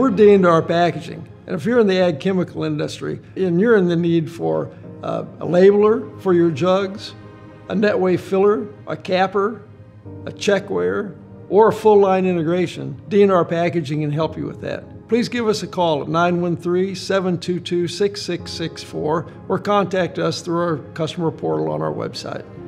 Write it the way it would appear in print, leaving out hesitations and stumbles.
we're D&R Packaging. And if you're in the ag chemical industry and you're in the need for a labeler for your jugs, a net weight filler, a capper, a checkweigher, or a full line integration, D&R Packaging can help you with that. Please give us a call at 913-722-6664 or contact us through our customer portal on our website.